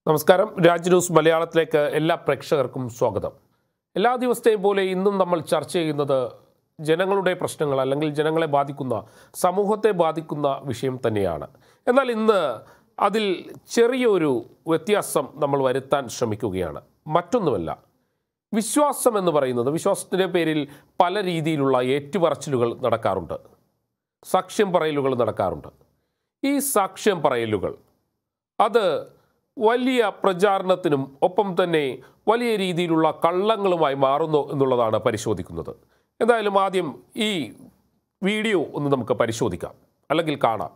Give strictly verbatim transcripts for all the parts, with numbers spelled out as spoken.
നമസ്കാരം. രാജ് ന്യൂസ് മലയാളത്തിലേക്ക് എല്ലാ പ്രേക്ഷകർക്കും സ്വാഗതം. എല്ലാ ദിവസത്തെയും പോലെ ഇന്നും നമ്മൾ ചർച്ച ചെയ്യുന്നത് ജനങ്ങളുടെ പ്രശ്നങ്ങൾ അല്ലെങ്കിൽ ജനങ്ങളെ ബാധിക്കുന്ന, സമൂഹത്തെ ബാധിക്കുന്ന വിഷയം തന്നെയാണ്. എന്നാൽ ഇന്ന് അതിൽ ചെറിയൊരു വ്യത്യാസം നമ്മൾ വരുത്താൻ ശ്രമിക്കുകയാണ്. മറ്റൊന്നുമല്ല, വിശ്വാസം എന്ന് പറയുന്നത്, വിശ്വാസത്തിൻ്റെ പേരിൽ പല രീതിയിലുള്ള ഏറ്റുപറച്ചിലുകൾ നടക്കാറുണ്ട്, സാക്ഷ്യം പറയലുകൾ നടക്കാറുണ്ട്. ഈ സാക്ഷ്യം പറയലുകൾ അത് വലിയ പ്രചാരണത്തിനും ഒപ്പം തന്നെ വലിയ രീതിയിലുള്ള കള്ളങ്ങളുമായി മാറുന്നു എന്നുള്ളതാണ് പരിശോധിക്കുന്നത്. എന്തായാലും ആദ്യം ഈ വീഡിയോ ഒന്ന് നമുക്ക് പരിശോധിക്കാം, അല്ലെങ്കിൽ കാണാം.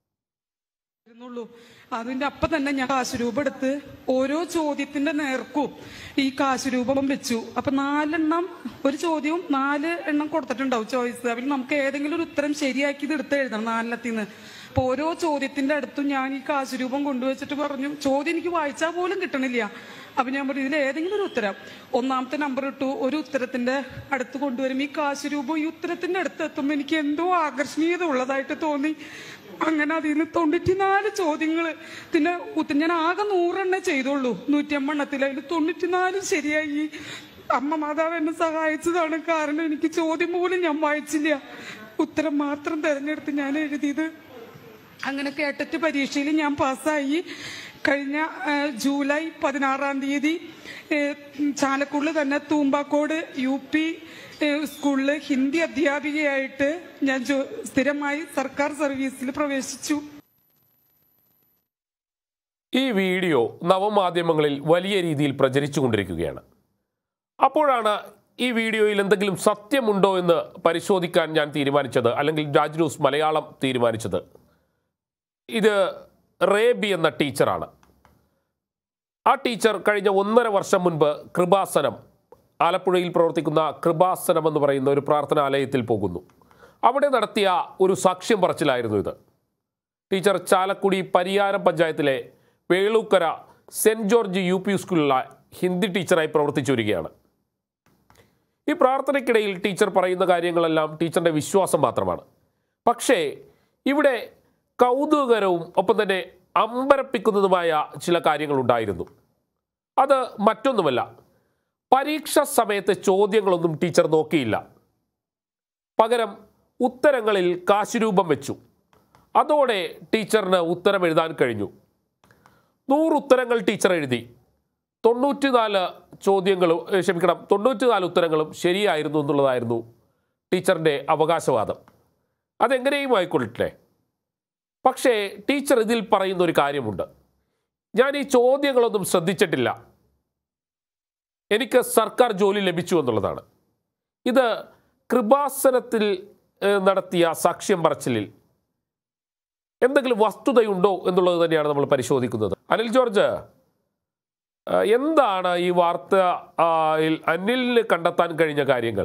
അതിന്റെ അപ്പം തന്നെ ഞാൻ കാശുരൂപം എടുത്ത് ഓരോ ചോദ്യത്തിന്റെ നേർക്കും ഈ കാശുരൂപം വെച്ചു. അപ്പൊ നാലെണ്ണം, ഒരു ചോദ്യവും നാല് എണ്ണം കൊടുത്തിട്ടുണ്ടാവും ചോയ്സ്. അതിൽ നമുക്ക് ഏതെങ്കിലും ഒരു ഉത്തരം ശരിയാക്കി ഇത് എടുത്ത് എഴുതണം നാലെണ്ണത്തിന്ന്. അപ്പൊ ഓരോ ചോദ്യത്തിന്റെ അടുത്തും ഞാൻ ഈ കാശുരൂപം കൊണ്ടുവച്ചിട്ട് പറഞ്ഞു, ചോദ്യം എനിക്ക് വായിച്ചാൽ പോലും കിട്ടണില്ല. അപ്പൊ ഞാൻ പറഞ്ഞു, ഇതിൽ ഏതെങ്കിലും ഒരു ഉത്തരം, ഒന്നാമത്തെ നമ്പർ ഇട്ടു. ഒരു ഉത്തരത്തിന്റെ അടുത്ത് കൊണ്ടുവരും ഈ കാശുരൂപം. ഈ ഉത്തരത്തിന്റെ അടുത്ത് എത്തുമ്പോൾ എനിക്ക് എന്തോ ആകർഷണീയത ഉള്ളതായിട്ട് തോന്നി. അങ്ങനെ അതിൽ നിന്ന് തൊണ്ണൂറ്റിനാല് ചോദ്യങ്ങള്, പിന്നെ ഞാൻ ആകെ നൂറെണ്ണേ ചെയ്തോളൂ നൂറ്റി അമ്പെണ്ണത്തിൽ. അതിൽ തൊണ്ണൂറ്റിനാലും ശരിയായി. അമ്മ മാതാവ് എന്നെ സഹായിച്ചതാണ്. കാരണം എനിക്ക് ചോദ്യം പോലും ഞാൻ വായിച്ചില്ല, ഉത്തരം മാത്രം തെരഞ്ഞെടുത്ത് ഞാൻ എഴുതിയത്. അങ്ങനെ കേട്ടിട്ട് പരീക്ഷയിൽ ഞാൻ പാസ്സായി. കഴിഞ്ഞ ജൂലൈ പതിനാറാം തീയതി ചാലക്കുടിൽ തന്നെ തൂമ്പാക്കോട് യു പി സ്കൂളിൽ ഹിന്ദി അധ്യാപികയായിട്ട് ഞാൻ സ്ഥിരമായി സർക്കാർ സർവീസിൽ പ്രവേശിച്ചു. ഈ വീഡിയോ നവമാധ്യമങ്ങളിൽ വലിയ രീതിയിൽ പ്രചരിച്ചുകൊണ്ടിരിക്കുകയാണ്. അപ്പോഴാണ് ഈ വീഡിയോയിൽ എന്തെങ്കിലും സത്യമുണ്ടോ എന്ന് പരിശോധിക്കാൻ ഞാൻ തീരുമാനിച്ചത്, അല്ലെങ്കിൽ രാജ് ന്യൂസ് മലയാളം തീരുമാനിച്ചത്. ഇത് റേബി എന്ന ടീച്ചറാണ്. ആ ടീച്ചർ കഴിഞ്ഞ ഒന്നര വർഷം മുൻപ് കൃപാസനം, ആലപ്പുഴയിൽ പ്രവർത്തിക്കുന്ന കൃപാസനം എന്ന് പറയുന്ന ഒരു പ്രാർത്ഥനാലയത്തിൽ പോകുന്നു. അവിടെ നടത്തിയ ഒരു സാക്ഷ്യം പറച്ചിലായിരുന്നു ഇത്. ടീച്ചർ ചാലക്കുടി പരിയാരം പഞ്ചായത്തിലെ Velookkara saint George U P സ്കൂളിലെ ഹിന്ദി ടീച്ചറായി പ്രവർത്തിച്ചു വരികയാണ്. ഈ പ്രാർത്ഥനയ്ക്കിടയിൽ ടീച്ചർ പറയുന്ന കാര്യങ്ങളെല്ലാം ടീച്ചറിൻ്റെ വിശ്വാസം മാത്രമാണ്. പക്ഷേ ഇവിടെ കൗതുകകരവും ഒപ്പം തന്നെ അമ്പരപ്പിക്കുന്നതുമായ ചില കാര്യങ്ങളുണ്ടായിരുന്നു. അത് മറ്റൊന്നുമല്ല, പരീക്ഷാ സമയത്തെ ചോദ്യങ്ങളൊന്നും ടീച്ചർ നോക്കിയില്ല. പകരം ഉത്തരങ്ങളിൽ കാശുരൂപം വെച്ചു. അതോടെ ടീച്ചറിന് ഉത്തരം എഴുതാൻ കഴിഞ്ഞു. നൂറ് ഉത്തരങ്ങൾ ടീച്ചർ എഴുതി. തൊണ്ണൂറ്റിനാല് ചോദ്യങ്ങളും ക്ഷമിക്കണം തൊണ്ണൂറ്റിനാല് ഉത്തരങ്ങളും ശരിയായിരുന്നു എന്നുള്ളതായിരുന്നു ടീച്ചറിൻ്റെ അവകാശവാദം. അതെങ്ങനെയും ആയിക്കൊള്ളട്ടെ. പക്ഷേ ടീച്ചർ ഇതിൽ പറയുന്ന ഒരു കാര്യമുണ്ട്, ഞാൻ ഈ ചോദ്യങ്ങളൊന്നും ശ്രദ്ധിച്ചിട്ടില്ല, എനിക്ക് സർക്കാർ ജോലി ലഭിച്ചു എന്നുള്ളതാണ്. ഇത് കൃപാസനത്തിൽ നടത്തിയ സാക്ഷ്യം പറച്ചിലിൽ എന്തെങ്കിലും വസ്തുതയുണ്ടോ എന്നുള്ളത് തന്നെയാണ് നമ്മൾ പരിശോധിക്കുന്നത്. അനിൽ ജോർജ്, എന്താണ് ഈ വാർത്തയിൽ അനിലിന് കണ്ടെത്താൻ കഴിഞ്ഞ കാര്യങ്ങൾ?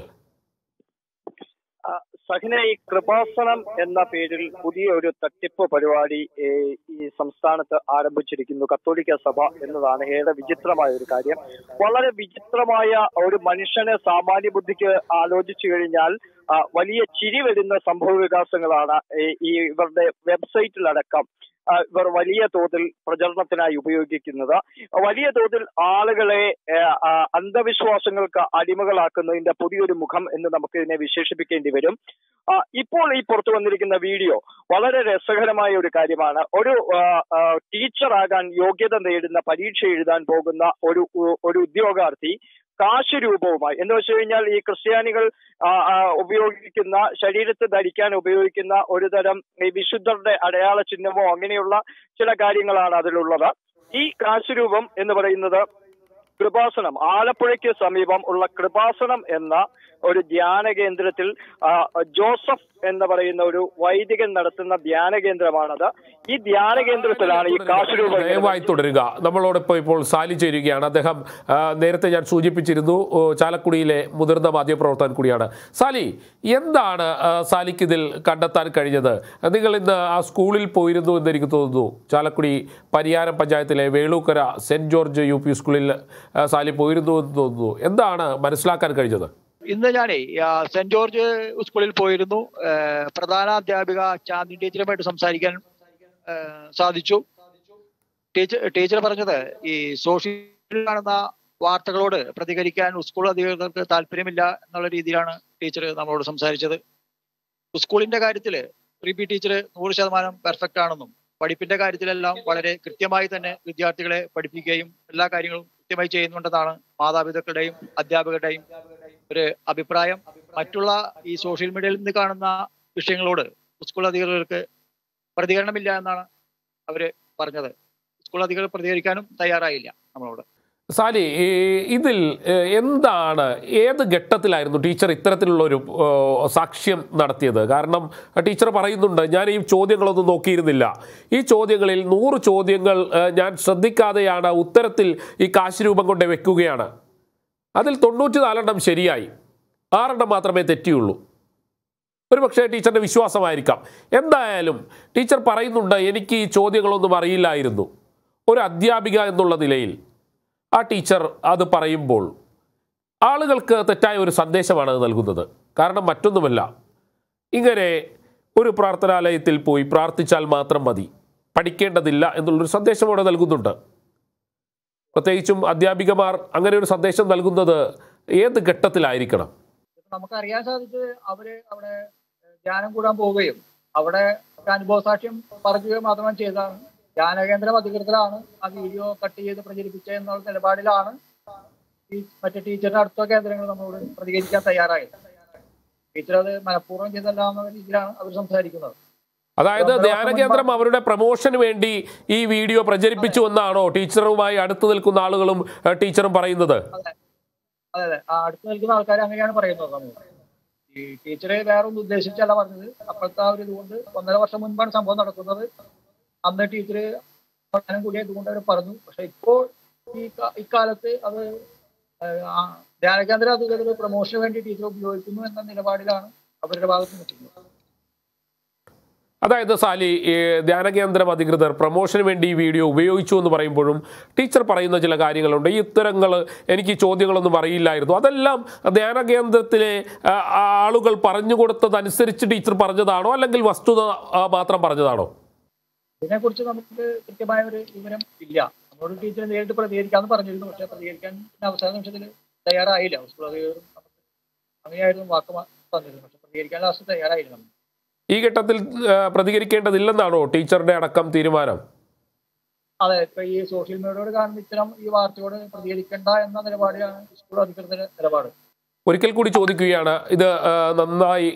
സഹിന, ഈ കൃപാസനം എന്ന പേരിൽ പുതിയ ഒരു തട്ടിപ്പ് പരിപാടി ഈ സംസ്ഥാനത്ത് ആരംഭിച്ചിരിക്കുന്നു കത്തോലിക്ക സഭ എന്നതാണ് ഏറെ വിചിത്രമായ ഒരു കാര്യം. വളരെ വിചിത്രമായ ഒരു മനുഷ്യനെ സാമാന്യ ബുദ്ധിക്ക് ആലോചിച്ചു കഴിഞ്ഞാൽ വലിയ ചിരി വരുന്ന സംഭവ വികാസങ്ങളാണ് ഈ ഇവരുടെ വെബ്സൈറ്റിലടക്കം ഇവർ വലിയ തോതിൽ പ്രചരണത്തിനായി ഉപയോഗിക്കുന്നത്. വലിയ തോതിൽ ആളുകളെ അന്ധവിശ്വാസങ്ങൾക്ക് അടിമകളാക്കുന്നതിന്റെ പുതിയൊരു മുഖം എന്ന് നമുക്ക് ഇതിനെ വിശേഷിപ്പിക്കേണ്ടി വരും. ഇപ്പോൾ ഈ പുറത്തു വന്നിരിക്കുന്ന വീഡിയോ വളരെ രസകരമായ ഒരു കാര്യമാണ്. ഒരു ടീച്ചറാകാൻ യോഗ്യത നേടുന്ന, പരീക്ഷ എഴുതാൻ പോകുന്ന ഒരു ഒരു ഉദ്യോഗാർത്ഥി കാശുരൂപവുമായി, എന്ന് വെച്ച് കഴിഞ്ഞാൽ ഈ ക്രിസ്ത്യാനികൾ ഉപയോഗിക്കുന്ന, ശരീരത്ത് ധരിക്കാൻ ഉപയോഗിക്കുന്ന ഒരു തരം ഈ വിശുദ്ധരുടെ അടയാള ചിഹ്നമോ അങ്ങനെയുള്ള ചില കാര്യങ്ങളാണ് അതിലുള്ളത്. ഈ കാശുരൂപം എന്ന് പറയുന്നത് കൃപാസനം, ആലപ്പുഴയ്ക്ക് സമീപം ഉള്ള കൃപാസനം എന്ന ഒരു ധ്യാന കേന്ദ്രത്തിൽ ജോസഫ് എന്ന് പറയുന്ന ഒരു വൈദികൻ നടത്തുന്ന ധ്യാന കേന്ദ്രമാണത്. ഈ ധ്യാന കേന്ദ്രത്തിലാണ് ഈ കാശുരൂപം. ദയവായി തുടരുക. നമ്മളോടൊപ്പം ഇപ്പോൾ സാലി ചേരുകയാണ്. അദ്ദേഹം നേരത്തെ ഞാൻ സൂചിപ്പിച്ചിരുന്നു ചാലക്കുടിയിലെ മുതിർന്ന മാധ്യമപ്രവർത്തകൻ കൂടിയാണ്. സാലി, എന്താണ് സാലിക്ക് ഇതിൽ കണ്ടെത്താൻ കഴിഞ്ഞത്? നിങ്ങൾ ഇന്ന് ആ സ്കൂളിൽ പോയിരുന്നു എന്ന് എനിക്ക് തോന്നുന്നു. ചാലക്കുടി പരിയാരം പഞ്ചായത്തിലെ Velookkara saint George U P സ്കൂളിൽ സാലി പോയിരുന്നു എന്ന് തോന്നുന്നു. എന്താണ് മനസ്സിലാക്കാൻ കഴിഞ്ഞത്? ഇന്ന് ഞാനേ സെന്റ് ജോർജ് സ്കൂളിൽ പോയിരുന്നു. പ്രധാന അധ്യാപിക ചാന്ദി ടീച്ചറുമായിട്ട് സംസാരിക്കാൻ സാധിച്ചു. ടീച്ചർ ടീച്ചർ പറഞ്ഞത് ഈ സോഷ്യൽ കാണുന്ന വാർത്തകളോട് പ്രതികരിക്കാൻ സ്കൂൾ അധികൃതർക്ക് താല്പര്യമില്ല എന്നുള്ള രീതിയിലാണ് ടീച്ചർ നമ്മളോട് സംസാരിച്ചത്. സ്കൂളിന്റെ കാര്യത്തിൽ പ്രീ ടീച്ചർ നൂറ് ശതമാനം പെർഫെക്റ്റ് ആണെന്നും പഠിപ്പിന്റെ കാര്യത്തിലെല്ലാം വളരെ കൃത്യമായി തന്നെ വിദ്യാർത്ഥികളെ പഠിപ്പിക്കുകയും എല്ലാ കാര്യങ്ങളും കൃത്യമായി ചെയ്യുന്നുണ്ടെന്നാണ് മാതാപിതാക്കളുടെയും അധ്യാപകരുടെയും ഒരു അഭിപ്രായം. മറ്റുള്ള ഈ സോഷ്യൽ മീഡിയയിൽ നിന്ന് കാണുന്ന വിഷയങ്ങളോട് സ്കൂൾ അധികൃതർക്ക് പ്രതികരണമില്ല എന്നാണ് അവര് പറഞ്ഞത്. സ്കൂൾ അധികൃതർ പ്രതികരിക്കാനും തയ്യാറായില്ല നമ്മളോട്. സാലി, ഇതിൽ എന്താണ്, ഏത് ഘട്ടത്തിലായിരുന്നു ടീച്ചർ ഇത്തരത്തിലുള്ളൊരു സാക്ഷ്യം നടത്തിയത്? കാരണം ടീച്ചർ പറയുന്നുണ്ട്, ഞാൻ ഈ ചോദ്യങ്ങളൊന്നും നോക്കിയിരുന്നില്ല, ഈ ചോദ്യങ്ങളിൽ നൂറ് ചോദ്യങ്ങൾ ഞാൻ ശ്രദ്ധിക്കാതെയാണ് ഉത്തരത്തിൽ ഈ കാശ് രൂപം കൊണ്ട് വെക്കുകയാണ്, അതിൽ തൊണ്ണൂറ്റി നാലെണ്ണം ശരിയായി, ആറെണ്ണം മാത്രമേ തെറ്റിയുള്ളൂ. ഒരു പക്ഷേ ടീച്ചറിൻ്റെ വിശ്വാസമായിരിക്കാം. എന്തായാലും ടീച്ചർ പറയുന്നുണ്ട്, എനിക്ക് ഈ ചോദ്യങ്ങളൊന്നും അറിയില്ലായിരുന്നു. ഒരു അധ്യാപിക എന്നുള്ള നിലയിൽ ആ ടീച്ചർ അത് പറയുമ്പോൾ ആളുകൾക്ക് തെറ്റായ ഒരു സന്ദേശമാണ് അത് നൽകുന്നത്. കാരണം മറ്റൊന്നുമല്ല, ഇങ്ങനെ ഒരു പ്രാർത്ഥനാലയത്തിൽ പോയി പ്രാർത്ഥിച്ചാൽ മാത്രം മതി, പഠിക്കേണ്ടതില്ല എന്നുള്ളൊരു സന്ദേശം അവിടെ നൽകുന്നുണ്ട്. പ്രത്യേകിച്ചും അധ്യാപികമാർ അങ്ങനെ ഒരു സന്ദേശം നൽകുന്നത് ഏത് ഘട്ടത്തിലായിരിക്കണം? നമുക്കറിയാൻ സാധിച്ചത് അവര് അവിടെ ധ്യാനം കൂടാൻ പോവുകയും അവിടെ അനുഭവ സാക്ഷ്യം പറയുകയും മാത്രമാണ് ചെയ്തതാണ്. ധ്യാനകേന്ദ്രം അധികൃതരാണ് ആ വീഡിയോ കട്ട് ചെയ്ത് പ്രചരിപ്പിച്ചത് എന്നുള്ള നിലപാടിലാണ് ഈ മറ്റേ ടീച്ചറിന്റെ അടുത്ത കേന്ദ്രങ്ങൾ നമ്മളോട് പ്രതികരിക്കാൻ തയ്യാറായത്. ടീച്ചർ അത് മനഃപൂർവ്വം ചെയ്തല്ല എന്ന രീതിയിലാണ് അവർ സംസാരിക്കുന്നത്. അതായത് ധ്യാനകേന്ദ്രം അവരുടെ പ്രമോഷന് വേണ്ടി ഈ വീഡിയോ പ്രചരിപ്പിച്ചു എന്നാണോ ടീച്ചറുമായി അടുത്ത് നിൽക്കുന്ന ആളുകളും ടീച്ചറും പറയുന്നത്? അതെ അതെ അടുത്ത് നിൽക്കുന്ന ആൾക്കാർ അങ്ങനെയാണ് പറയുന്നത്. നമ്മൾ ഈ ടീച്ചറെ വേറെ ഒന്നും ഉദ്ദേശിച്ചല്ല പറഞ്ഞത്. അപ്പോഴത്തെ ആ ഒരു ഇതുകൊണ്ട് ഒന്നര വർഷം മുൻപാണ് സംഭവം നടക്കുന്നത്. അന്ന് ടീച്ചർ കൂടി ഇതുകൊണ്ട് അവർ പറഞ്ഞു. പക്ഷെ ഇപ്പോൾ ഈ ഇക്കാലത്ത് അത് ധ്യാനകേന്ദ്ര അധികൃതർ പ്രമോഷന് വേണ്ടി ടീച്ചർ ഉപയോഗിക്കുന്നു എന്ന നിലപാടിലാണ് അവരുടെ ഭാഗത്ത് നിൽക്കുന്നത്. അതായത് സാലി, ധ്യാനകേന്ദ്രം അധികൃതർ പ്രമോഷന് വേണ്ടി ഈ വീഡിയോ ഉപയോഗിച്ചു എന്ന് പറയുമ്പോഴും ടീച്ചർ പറയുന്ന ചില കാര്യങ്ങളുണ്ട്. ഈ ഉത്തരങ്ങൾ, എനിക്ക് ചോദ്യങ്ങളൊന്നും അറിയില്ലായിരുന്നു, അതെല്ലാം ധ്യാനകേന്ദ്രത്തിലെ ആളുകൾ പറഞ്ഞു കൊടുത്തതനുസരിച്ച് ടീച്ചർ പറഞ്ഞതാണോ, അല്ലെങ്കിൽ വസ്തുത മാത്രം പറഞ്ഞതാണോ? ഇതിനെക്കുറിച്ച് നമുക്ക് കൃത്യമായ ഒരു വിവരം ഇല്ല. നമ്മളോട് ടീച്ചർ നേരിട്ട് പ്രതികരിക്കാമെന്ന് പറഞ്ഞിരുന്നു. പക്ഷെ പ്രതികരിക്കാൻ അവസാന നിമിഷത്തിൽ തയ്യാറായില്ല. സ്കൂൾ അധികൃതർ അങ്ങനെയായിരുന്നു വാക്ക് പറഞ്ഞിരുന്നു. പക്ഷെ പ്രതികരിക്കാൻ ലാസ്റ്റ് തയ്യാറായില്ല. നമ്മൾ ഈ ഘട്ടത്തിൽ പ്രതികരിക്കേണ്ടതില്ലെന്നാണോ ടീച്ചറുടെ അടക്കം തീരുമാനം? അതെ, ഇപ്പൊ ഈ സോഷ്യൽ മീഡിയയോട് കാണുന്ന ഇത്തരം ഈ വാർത്തയോട് പ്രതികരിക്കേണ്ട എന്ന നിലപാടിലാണ് സ്കൂൾ അധികൃതരുടെ നിലപാട്. ഒരിക്കൽ കൂടി ചോദിക്കുകയാണ്, ഇത് നന്നായി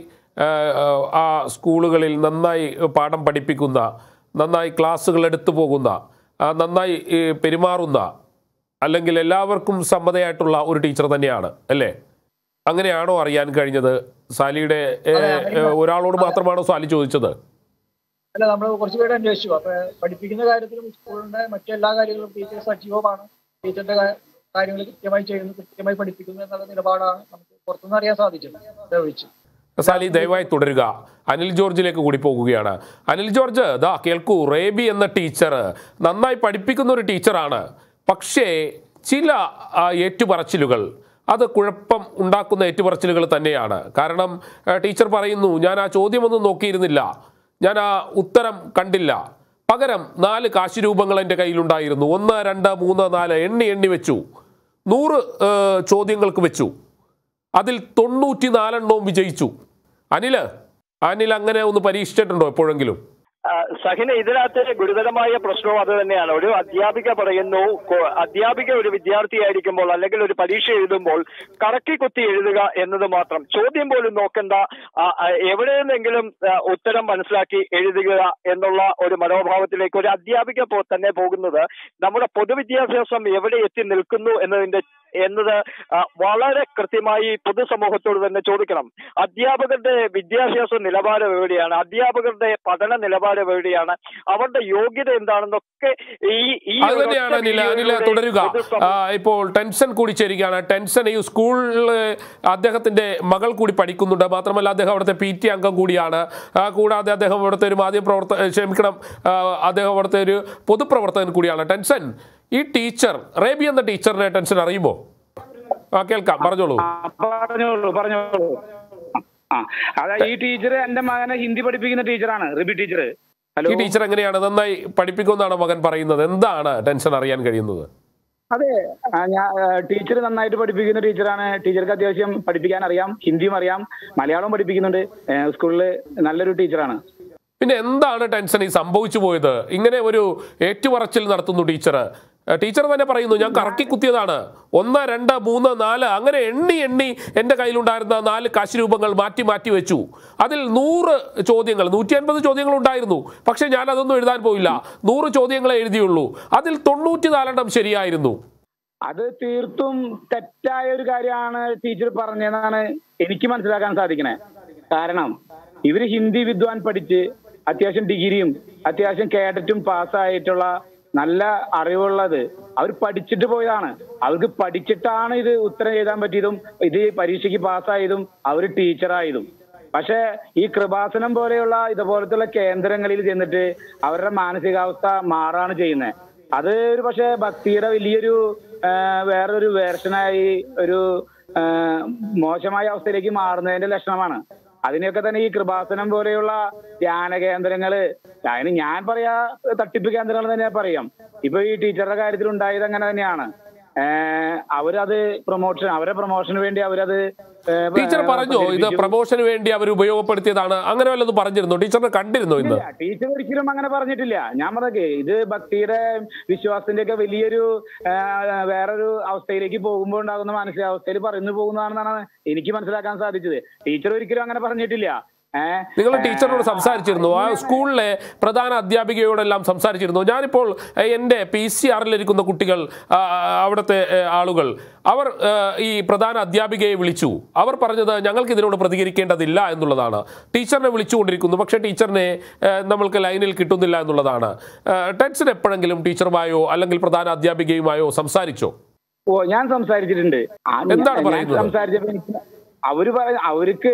ആ സ്കൂളുകളിൽ നന്നായി പാഠം പഠിപ്പിക്കുന്ന, നന്നായി ക്ലാസ്സുകൾ എടുത്തു പോകുന്ന, നന്നായി പെരുമാറുന്ന, അല്ലെങ്കിൽ എല്ലാവർക്കും സമ്മതയായിട്ടുള്ള ഒരു ടീച്ചർ തന്നെയാണ് അല്ലേ? അങ്ങനെയാണോ അറിയാൻ കഴിഞ്ഞത്? സാലിയുടെ ഒരാളോട് മാത്രമാണോ സാലി ചോദിച്ചത്? അല്ല, നമ്മൾ കുറച്ച് പേര് അന്വേഷിച്ചു. അപ്പൊ പഠിപ്പിക്കുന്ന കാര്യത്തിലും സ്കൂളിന്റെ മറ്റെല്ലാ കാര്യങ്ങളും ടീച്ചർ സജീവമാണ്. ടീച്ചറിന്റെ കാര്യങ്ങൾ കൃത്യമായി ചെയ്യുന്നു, കൃത്യമായി പഠിപ്പിക്കുന്നു എന്നുള്ള നിലപാടാണ് നമുക്ക് പുറത്തുനിന്ന് അറിയാൻ സാധിച്ചത്. സാലി, ദയവായി തുടരുക. അനിൽ ജോർജിലേക്ക് കൂടി പോകുകയാണ്. അനിൽ ജോർജ്, ദാ കേൾക്കൂ, റേബി എന്ന ടീച്ചർ നന്നായി പഠിപ്പിക്കുന്ന ഒരു ടീച്ചറാണ്. പക്ഷേ ചില ഏറ്റുപറച്ചിലുകൾ, അത് കുഴപ്പം ഉണ്ടാക്കുന്ന ഏറ്റുപറച്ചിലുകൾ തന്നെയാണ്. കാരണം ടീച്ചർ പറയുന്നു, ഞാൻ ആ ചോദ്യമൊന്നും നോക്കിയിരുന്നില്ല, ഞാൻ ആ ഉത്തരം കണ്ടില്ല, പകരം നാല് കാശ് രൂപങ്ങൾ എൻ്റെ കയ്യിലുണ്ടായിരുന്നു, ഒന്ന് രണ്ട് മൂന്ന് നാല് എണ്ണി എണ്ണി വെച്ചു, നൂറ് ചോദ്യങ്ങൾക്ക് വെച്ചു, അതിൽ തൊണ്ണൂറ്റി നാലെണ്ണവും വിജയിച്ചു. അനില് അനിൽ അങ്ങനെ ഒന്ന് പരീക്ഷിച്ചിട്ടുണ്ടോ എപ്പോഴെങ്കിലും? സഹിന, ഇതിനകത്ത് ഗുരുതരമായ പ്രശ്നവും അത് തന്നെയാണ്. ഒരു അധ്യാപിക പറയുന്നു, അധ്യാപിക ഒരു വിദ്യാർത്ഥിയായിരിക്കുമ്പോൾ അല്ലെങ്കിൽ ഒരു പരീക്ഷ എഴുതുമ്പോൾ കറക്കി കുത്തി എഴുതുക എന്നത് മാത്രം, ചോദ്യം പോലും നോക്കണ്ട, എവിടെ നിന്നെങ്കിലും ഉത്തരം മനസ്സിലാക്കി എഴുതുക എന്നുള്ള ഒരു മനോഭാവത്തിലേക്ക് ഒരു അധ്യാപിക തന്നെ പോകുന്നത് നമ്മുടെ പൊതുവിദ്യാഭ്യാസം എവിടെ എത്തി നിൽക്കുന്നു എന്നതിന്റെ എന്നത് വളരെ കൃത്യമായി പൊതുസമൂഹത്തോട് തന്നെ ചോദിക്കണം. അധ്യാപകരുടെ വിദ്യാഭ്യാസ നിലവാരം എവിടെയാണ്? അധ്യാപകരുടെ പഠന നിലവാരം എവിടെയാണ്? അവരുടെ യോഗ്യത എന്താണെന്നൊക്കെ ഈ തുടരുക. ഇപ്പോൾ ടെൻഷൻ കൂടി ചേരുകയാണ്. ടെൻഷൻ ഈ സ്കൂളിൽ അദ്ദേഹത്തിന്റെ മകൾ കൂടി പഠിക്കുന്നുണ്ട്. മാത്രമല്ല അദ്ദേഹം അവിടുത്തെ പി ടി അംഗം കൂടിയാണ്. കൂടാതെ അദ്ദേഹം അവിടുത്തെ ഒരു മാധ്യമ പ്രവർത്തക ക്ഷമിക്കണം അദ്ദേഹം അവിടുത്തെ ഒരു പൊതുപ്രവർത്തകൻ കൂടിയാണ്. ടെൻഷൻ, ഈ ടീച്ചർ, റേബി എന്ന ടീച്ചറിനെ ടെൻഷൻ അറിയുമോ? ആ, കേൾക്കാം, പറഞ്ഞോളൂ. പറഞ്ഞോളൂ പറഞ്ഞോളൂ ആ അതായത് ഈ ടീച്ചർ എൻ്റെ മകനെ ഹിന്ദി പഠിപ്പിക്കുന്ന ടീച്ചറാണ്, റബി ടീച്ചർ. ഈ ടീച്ചർ എങ്ങനെയാണ് നന്നായി പഠിപ്പിക്കുമെന്നാണ് മകൻ പറയുന്നത്? എന്താണ് ടെൻഷൻ അറിയാൻ കഴിയുന്നത്? അതെ, ഞാൻ ടീച്ചർ നന്നായിട്ട് പഠിപ്പിക്കുന്ന ടീച്ചറാണ്. ടീച്ചർക്ക് അത്യാവശ്യം പഠിപ്പിക്കാൻ അറിയാം, ഹിന്ദിയും അറിയാം, മലയാളവും പഠിപ്പിക്കുന്നുണ്ട്. സ്കൂളിൽ നല്ലൊരു ടീച്ചറാണ്. പിന്നെ എന്താണ് ടെൻഷൻ ഈ സംഭവിച്ചു പോയത്? ഇങ്ങനെ ഒരു ഏറ്റുപറച്ചിൽ നടത്തുന്നു ടീച്ചർ. ടീച്ചർ തന്നെ പറയുന്നു, ഞാൻ കറക്കി കുത്തിയതാണ്, ഒന്ന് രണ്ട് മൂന്ന് നാല് അങ്ങനെ എണ്ണി എണ്ണി എൻ്റെ കയ്യിലുണ്ടായിരുന്ന നാല് കാശ് രൂപങ്ങൾ മാറ്റി മാറ്റി വെച്ചു. അതിൽ നൂറ് ചോദ്യങ്ങൾ, നൂറ്റി അൻപത് ചോദ്യങ്ങൾ ഉണ്ടായിരുന്നു. പക്ഷെ ഞാൻ അതൊന്നും എഴുതാൻ പോയില്ല. നൂറ് ചോദ്യങ്ങളെ എഴുതിയുള്ളൂ. അതിൽ തൊണ്ണൂറ്റി നാലെണ്ണം ശരിയായിരുന്നു. അത് തീർത്തും തെറ്റായ ഒരു കാര്യമാണ് ടീച്ചർ പറഞ്ഞതെന്നാണ് എനിക്ക് മനസ്സിലാക്കാൻ സാധിക്കണേ. കാരണം ഇവര് ഹിന്ദി വിദ്വാൻ പഠിച്ച് അത്യാവശ്യം ഡിഗ്രിയും അത്യാവശ്യം കേഡറ്റും പാസ്സായിട്ടുള്ള നല്ല അറിവുള്ളത് അവർ പഠിച്ചിട്ട് പോയതാണ്. അവർക്ക് പഠിച്ചിട്ടാണ് ഇത് ഉത്തരം എഴുതാൻ പറ്റിയതും ഇത് പരീക്ഷയ്ക്ക് പാസ്സായതും അവർ ടീച്ചറായതും. പക്ഷെ ഈ കൃപാസനം പോലെയുള്ള ഇതുപോലത്തുള്ള കേന്ദ്രങ്ങളിൽ ചെന്നിട്ട് അവരുടെ മാനസികാവസ്ഥ മാറാണ് ചെയ്യുന്നത്. അത് ഒരു പക്ഷെ ഭക്തിയുടെ വലിയൊരു വേറൊരു വേർഷനായി ഒരു മോശമായ അവസ്ഥയിലേക്ക് മാറുന്നതിന്റെ ലക്ഷണമാണ്. അതിനെയൊക്കെ തന്നെ ഈ കൃപാസനം പോലെയുള്ള ധ്യാന കേന്ദ്രങ്ങള്, അതിന് ഞാൻ പറയാ തട്ടിപ്പ് കേന്ദ്രങ്ങൾ തന്നെ പറയാം. ഇപ്പൊ ഈ ടീച്ചറുടെ കാര്യത്തിൽ ഉണ്ടായത് അങ്ങനെ തന്നെയാണ്. അവരത് പ്രൊമോഷൻ അവരെ പ്രൊമോഷന് വേണ്ടി അവരത് ടീച്ചർ പറഞ്ഞോ ഇത് പ്രൊമോഷന് വേണ്ടി അവർ ഉപയോഗപ്പെടുത്തിയതാണ്, അങ്ങനെ വല്ലതും പറഞ്ഞിരുന്നു? ടീച്ചറിനെ കണ്ടിരുന്നു ഇന്ന്? ടീച്ചർ ഒരിക്കലും അങ്ങനെ പറഞ്ഞിട്ടില്ല. ഞാൻ പറഞ്ഞേ ഇത് ഭക്തിയുടെ വിശ്വാസത്തിന്റെ ഒക്കെ വലിയൊരു വേറൊരു അവസ്ഥയിലേക്ക് പോകുമ്പോൾ ഉണ്ടാകുന്ന മാനസികാവസ്ഥയിൽ പറഞ്ഞു പോകുന്നതാണെന്നാണ് എനിക്ക് മനസ്സിലാക്കാൻ സാധിച്ചത്. ടീച്ചർ ഒരിക്കലും അങ്ങനെ പറഞ്ഞിട്ടില്ല. നിങ്ങൾ ടീച്ചറിനോട് സംസാരിച്ചിരുന്നു? ആ സ്കൂളിലെ പ്രധാന അധ്യാപികയോടെല്ലാം സംസാരിച്ചിരുന്നു? ഞാനിപ്പോൾ എൻ്റെ പി സി ആറിലിരിക്കുന്ന കുട്ടികൾ, അവിടുത്തെ ആളുകൾ, അവർ ഈ പ്രധാന അധ്യാപികയെ വിളിച്ചു. അവർ പറഞ്ഞത് ഞങ്ങൾക്ക് ഇതിനോട് പ്രതികരിക്കേണ്ടതില്ല എന്നുള്ളതാണ്. ടീച്ചറിനെ വിളിച്ചുകൊണ്ടിരിക്കുന്നു, പക്ഷേ ടീച്ചറിനെ നമ്മൾക്ക് ലൈനിൽ കിട്ടുന്നില്ല എന്നുള്ളതാണ്. ടെൻഷൻ എപ്പോഴെങ്കിലും ടീച്ചറുമായോ അല്ലെങ്കിൽ പ്രധാന അധ്യാപികയുമായോ സംസാരിച്ചോ? ഓ, ഞാൻ സംസാരിച്ചിട്ടുണ്ട്. എന്താണ് പറയുന്നത്? സംസാരിച്ചപ്പോൾ അവര് പറ അവർക്ക്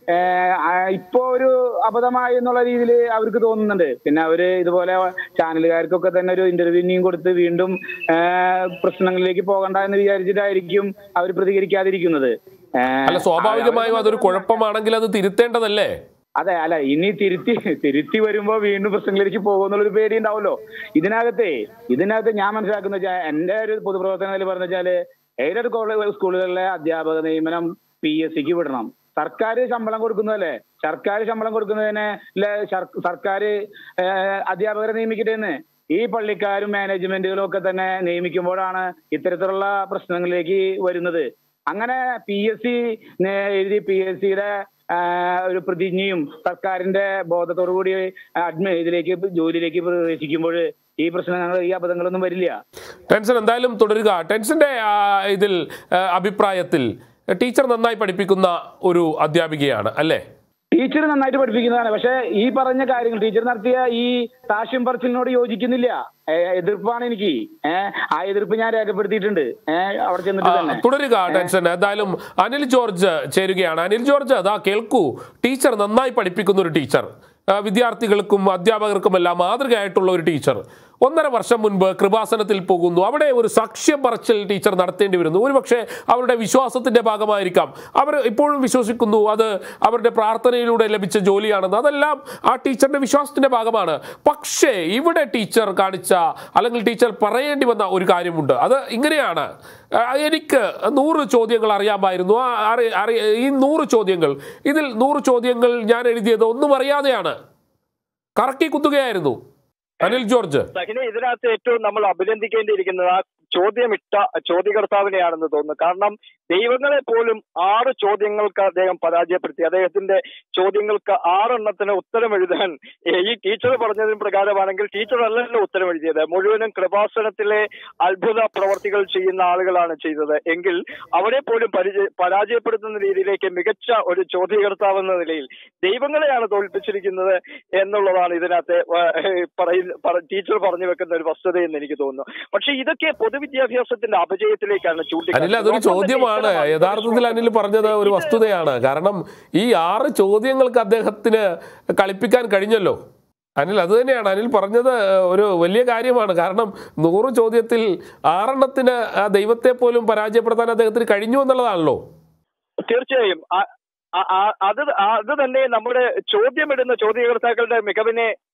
ഇപ്പോ ഒരു അബദ്ധമായി എന്നുള്ള രീതിയിൽ അവർക്ക് തോന്നുന്നുണ്ട്. പിന്നെ അവര് ഇതുപോലെ ചാനലുകാർക്കൊക്കെ തന്നെ ഒരു ഇന്റർവ്യൂവിനെയും കൊടുത്ത് വീണ്ടും പ്രശ്നങ്ങളിലേക്ക് പോകണ്ട എന്ന് വിചാരിച്ചിട്ടായിരിക്കും അവർ പ്രതികരിക്കാതിരിക്കുന്നത്. അല്ല, സ്വാഭാവികമായും അതൊരു കുഴപ്പമാണെങ്കിൽ അത് തിരുത്തേണ്ടതല്ലേ? അതെ, അല്ല ഇനി തിരുത്തി തിരുത്തി വരുമ്പോ വീണ്ടും പ്രശ്നങ്ങളിലേക്ക് പോകുന്നുള്ളൊരു പേടി ഉണ്ടാവുമല്ലോ. ഇതിനകത്തെ ഇതിനകത്ത് ഞാൻ മനസ്സിലാക്കുന്ന വെച്ചാൽ എന്റെ ഒരു പൊതുപ്രവർത്തനത്തിൽ പറഞ്ഞു വെച്ചാല് എയ്ഡഡ് കോളേജ് സ്കൂളുകളിലെ അധ്യാപക നിയമനം പി എസ് സിക്ക് വിടണം. സർക്കാർ ശമ്പളം കൊടുക്കുന്നതല്ലേ, സർക്കാർ ശമ്പളം കൊടുക്കുന്നതിന് സർക്കാർ അധ്യാപകരെ നിയമിക്കട്ടെന്ന് ഈ പള്ളിക്കാരും മാനേജ്മെന്റുകളും ഒക്കെ തന്നെ നിയമിക്കുമ്പോഴാണ് ഇത്തരത്തിലുള്ള പ്രശ്നങ്ങളിലേക്ക് വരുന്നത്. അങ്ങനെ പി എസ് സി എഴുതി പി എസ് സിയുടെ ഒരു പ്രതിജ്ഞയും സർക്കാരിന്റെ ബോധത്തോടു കൂടി അഡ്മി ഇതിലേക്ക് ജോലിയിലേക്ക് പ്രവേശിക്കുമ്പോൾ ഈ പ്രശ്നങ്ങൾ ഈ അബദ്ധങ്ങളൊന്നും വരില്ല. ടെൻഷൻ എന്തായാലും തുടരുക. ടെൻഷന്റെ ഇതിൽ അഭിപ്രായത്തിൽ ടീച്ചർ നന്നായി പഠിപ്പിക്കുന്ന ഒരു അധ്യാപികയാണ് അല്ലേ? ടീച്ചർ നന്നായിട്ട് പഠിപ്പിക്കുന്നതാണ്. പക്ഷെ ഈ പറഞ്ഞ കാര്യങ്ങൾ ടീച്ചർ നടത്തിയ ഈ സാക്ഷ്യം പറച്ചിലിനോട് യോജിക്കുന്നില്ല. എതിർപ്പാണ് എനിക്ക്. ഏഹ് ആ എതിർപ്പ് ഞാൻ രേഖപ്പെടുത്തിയിട്ടുണ്ട് അവിടെ ചെന്നിട്ട് തന്നെ. തുടരുക ടെൻഷൻ. എന്തായാലും അനിൽ ജോർജ് ചേരുകയാണ്. അനിൽ ജോർജ്, അതാ കേൾക്കൂ. ടീച്ചർ നന്നായി പഠിപ്പിക്കുന്ന ഒരു ടീച്ചർ, വിദ്യാർത്ഥികൾക്കും അധ്യാപകർക്കുമെല്ലാം മാതൃകയായിട്ടുള്ള ഒരു ടീച്ചർ ഒന്നര വർഷം മുൻപ് കൃപാസനത്തിൽ പോകുന്നു. അവിടെ ഒരു സാക്ഷ്യം പറച്ചിൽ ടീച്ചർ നടത്തേണ്ടി വരുന്നു. ഒരുപക്ഷെ അവരുടെ വിശ്വാസത്തിൻ്റെ ഭാഗമായിരിക്കാം. അവർ ഇപ്പോഴും വിശ്വസിക്കുന്നു അത് അവരുടെ പ്രാർത്ഥനയിലൂടെ ലഭിച്ച ജോലിയാണെന്ന്. അതെല്ലാം ആ ടീച്ചറിൻ്റെ വിശ്വാസത്തിൻ്റെ ഭാഗമാണ്. പക്ഷേ ഇവിടെ ടീച്ചർ കാണിച്ച അല്ലെങ്കിൽ ടീച്ചർ പറയേണ്ടി വന്ന ഒരു കാര്യമുണ്ട്. അത് ഇങ്ങനെയാണ്: എനിക്ക് നൂറ് ചോദ്യങ്ങൾ അറിയാമായിരുന്നു. ഈ നൂറ് ചോദ്യങ്ങൾ ഇതിൽ നൂറ് ചോദ്യങ്ങൾ ഞാൻ എഴുതിയത് ഒന്നും അറിയാതെയാണ്, കറക്കി കുത്തുകയായിരുന്നു. അനിൽ ജോർജ്, ഇതിനകത്ത് ഏറ്റവും നമ്മൾ അഭിനന്ദിക്കേണ്ടിയിരിക്കുന്നത് ആ ചോദ്യമിട്ട ചോദ്യകർത്താവിനെയാണെന്ന് തോന്നുന്നു. കാരണം ദൈവങ്ങളെ പോലും ആറ് ചോദ്യങ്ങൾക്ക് അദ്ദേഹം പരാജയപ്പെടുത്തി. അദ്ദേഹത്തിന്റെ ചോദ്യങ്ങൾക്ക് ആറെണ്ണത്തിന് ഉത്തരം എഴുതാൻ ഈ ടീച്ചർ പറഞ്ഞതിന് പ്രകാരമാണെങ്കിൽ ടീച്ചർ അല്ലല്ലോ ഉത്തരം എഴുതിയത്, മുഴുവനും കൃപാസനത്തിലെ അത്ഭുത പ്രവർത്തികൾ ചെയ്യുന്ന ആളുകളാണ് ചെയ്തത്. എങ്കിൽ അവരെ പോലും പരിചയ പരാജയപ്പെടുത്തുന്ന രീതിയിലേക്ക് മികച്ച ഒരു ചോദ്യകർത്താവ് എന്ന നിലയിൽ ദൈവങ്ങളെയാണ് തോൽപ്പിച്ചിരിക്കുന്നത് എന്നുള്ളതാണ് ഇതിനകത്ത് പറയുന്ന ടീച്ചർ പറഞ്ഞു വെക്കുന്ന ഒരു വസ്തുതയെന്ന് എനിക്ക് തോന്നുന്നു. പക്ഷെ ഇതൊക്കെ പൊതുവിദ്യാഭ്യാസത്തിന്റെ അപജയത്തിലേക്കാണ് ചൂണ്ടിക്കാട്ടുന്നത്. അതൊരു ചോദ്യമാണ്. യഥാർത്ഥത്തിൽ അനിൽ പറഞ്ഞത് ഒരു വസ്തുതയാണ്. കാരണം ഈ ആറ് ചോദ്യങ്ങൾക്ക് അദ്ദേഹത്തിന് കളിപ്പിക്കാൻ കഴിഞ്ഞല്ലോ. അനിൽ അത് തന്നെയാണ് അനിൽ പറഞ്ഞത്, ഒരു വലിയ കാര്യമാണ്. കാരണം നൂറ് ചോദ്യത്തിൽ ആറെണ്ണത്തിന് ദൈവത്തെ പോലും പരാജയപ്പെടുത്താൻ അദ്ദേഹത്തിന് കഴിഞ്ഞു എന്നുള്ളതാണല്ലോ. തീർച്ചയായും അത് അത് തന്നെ നമ്മുടെ ചോദ്യമിടുന്ന ചോദ്യകർത്താക്കളുടെ മികവിനെ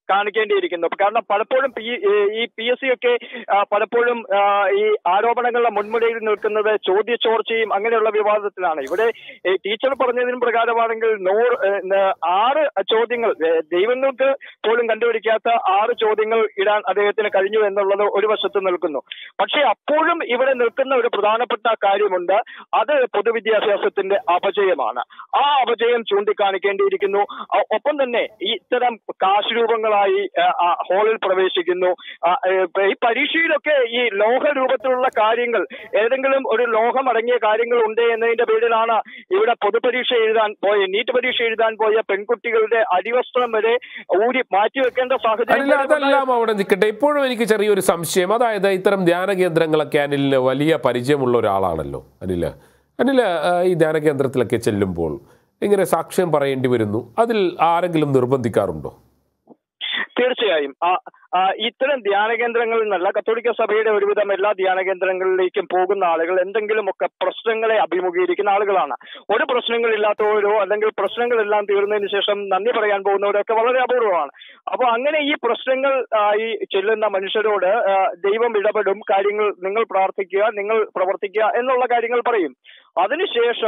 കാണിക്കേണ്ടിയിരിക്കുന്നു. കാരണം പലപ്പോഴും പി ഈ പി എസ് സി ഒക്കെ പലപ്പോഴും ഈ ആരോപണങ്ങളുടെ മുൻമുരയിൽ നിൽക്കുന്നത് ചോദ്യചോർച്ചയും അങ്ങനെയുള്ള വിവാദത്തിലാണ്. ഇവിടെ ടീച്ചർ പറഞ്ഞതിന് പ്രകാരമാണെങ്കിൽ നൂറ് ആറ് ചോദ്യങ്ങൾ, ദൈവങ്ങൾക്ക് പോലും കണ്ടുപിടിക്കാത്ത ആറ് ചോദ്യങ്ങൾ ഇടാൻ അദ്ദേഹത്തിന് കഴിഞ്ഞു എന്നുള്ളത് ഒരു വശത്ത് നിൽക്കുന്നു. പക്ഷേ അപ്പോഴും ഇവിടെ നിൽക്കുന്ന ഒരു പ്രധാനപ്പെട്ട കാര്യമുണ്ട്. അത് പൊതുവിദ്യാഭ്യാസത്തിന്റെ അപജയമാണ്. ആ അപജയം ചൂണ്ടിക്കാണിക്കേണ്ടിയിരിക്കുന്നു. ഒപ്പം തന്നെ ഇത്തരം കാശ് രൂപങ്ങളായി ഹാളിൽ പ്രവേശിക്കുന്നു. ഈ പരീക്ഷയിലൊക്കെ ഈ ലോഹ രൂപത്തിലുള്ള കാര്യങ്ങൾ, ഏതെങ്കിലും ഒരു ലോഹം അടങ്ങിയ കാര്യങ്ങൾ ഉണ്ട് എന്നതിന്റെ പേരിലാണ് ഇവിടെ പൊതുപരീക്ഷ എഴുതാൻ പോയ, നീറ്റ് പരീക്ഷ എഴുതാൻ പോയ പെൺകുട്ടികളുടെ അടിവസ്ത്രം വരെ ഊരി മാറ്റിവെക്കേണ്ട സാഹചര്യം. അതെല്ലാം അവിടെ നിൽക്കട്ടെ. ഇപ്പോഴും എനിക്ക് ചെറിയൊരു സംശയം. അതായത് ഇത്തരം ധ്യാന കേന്ദ്രങ്ങളൊക്കെ അനിലിന് വലിയ പരിചയമുള്ള ഒരാളാണല്ലോ. അനില് അനില് ഈ ധ്യാന കേന്ദ്രത്തിലൊക്കെ ചെല്ലുമ്പോൾ ഇങ്ങനെ സാക്ഷ്യം പറയേണ്ടി വരുന്നു. അതിൽ ആരെങ്കിലും നിർബന്ധിക്കാറുണ്ടോ? തീർച്ചയായും ഇത്തരം ധ്യാന കേന്ദ്രങ്ങളിൽ നിന്നല്ല, കത്തോലിക്ക സഭയുടെ ഒരുവിധം എല്ലാ ധ്യാന കേന്ദ്രങ്ങളിലേക്കും പോകുന്ന ആളുകൾ എന്തെങ്കിലുമൊക്കെ പ്രശ്നങ്ങളെ അഭിമുഖീകരിക്കുന്ന ആളുകളാണ്. ഒരു പ്രശ്നങ്ങളില്ലാത്തവരോ അല്ലെങ്കിൽ പ്രശ്നങ്ങളെല്ലാം തീർന്നതിന് ശേഷം നന്ദി പറയാൻ പോകുന്നവരൊക്കെ വളരെ അപൂർവമാണ്. അപ്പൊ അങ്ങനെ ഈ പ്രശ്നങ്ങൾ ഈ ചെല്ലുന്ന മനുഷ്യരോട് ദൈവം ഇടപെടും, കാര്യങ്ങൾ നിങ്ങൾ പ്രാർത്ഥിക്കുക, നിങ്ങൾ പ്രവർത്തിക്കുക എന്നുള്ള കാര്യങ്ങൾ പറയും. അതിനുശേഷം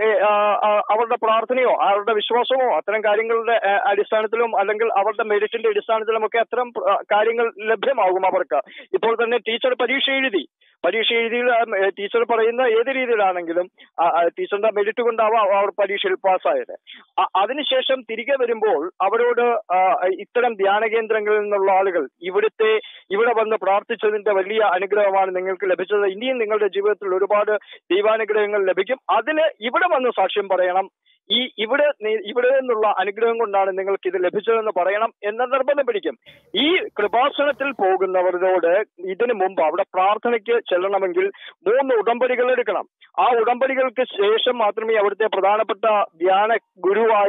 അവരുടെ പ്രാർത്ഥനയോ അവരുടെ വിശ്വാസമോ അത്തരം കാര്യങ്ങളുടെ അടിസ്ഥാനത്തിലും അല്ലെങ്കിൽ അവരുടെ മെരിറ്റിന്റെ അടിസ്ഥാനത്തിലും ഒക്കെ അത്തരം കാര്യങ്ങൾ ലഭ്യമാകും അവർക്ക്. ഇപ്പോൾ തന്നെ ടീച്ചർ പരീക്ഷ എഴുതി പരീക്ഷ എഴുതിയിൽ ടീച്ചർ പറയുന്ന ഏത് രീതിയിലാണെങ്കിലും ടീച്ചറിന്റെ മെരിറ്റ് കൊണ്ടാവാം അവർ പരീക്ഷയിൽ പാസ്സായത്. അതിനുശേഷം തിരികെ വരുമ്പോൾ അവരോട് ഇത്തരം ധ്യാന കേന്ദ്രങ്ങളിൽ നിന്നുള്ള ആളുകൾ ഇവിടുത്തെ ഇവിടെ വന്ന് പ്രാർത്ഥിച്ചതിന്റെ വലിയ അനുഗ്രഹമാണ് നിങ്ങൾക്ക് ലഭിച്ചത്, ഇനിയും നിങ്ങളുടെ ജീവിതത്തിൽ ഒരുപാട് ദൈവാനുഗ്രഹങ്ങൾ ലഭിക്കും, അതിന് ഇവിടെ വന്ന് സാക്ഷ്യം പറയണം, ഈ ഇവിടെ ഇവിടെ നിന്നുള്ള അനുഗ്രഹം കൊണ്ടാണ് നിങ്ങൾക്ക് ഇത് ലഭിച്ചതെന്ന് പറയണം എന്ന നിർബന്ധം പിടിക്കും. ഈ കൃപാസനത്തിൽ പോകുന്നവരോട് ഇതിനു മുമ്പ് അവിടെ പ്രാർത്ഥനയ്ക്ക് ചെല്ലണമെങ്കിൽ മൂന്ന് ഉടമ്പടികൾ എടുക്കണം. ആ ഉടമ്പടികൾക്ക് ശേഷം മാത്രമേ അവിടുത്തെ പ്രധാനപ്പെട്ട ധ്യാന ഗുരുവായ